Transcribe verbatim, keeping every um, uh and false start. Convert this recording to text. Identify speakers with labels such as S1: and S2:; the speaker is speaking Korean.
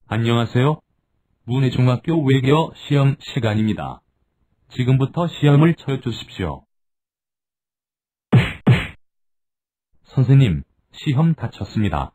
S1: 안녕하세요. 문해중학교 외계어 시험 시간입니다. 지금부터 시험을 쳐주십시오. 선생님, 시험 다쳤습니다.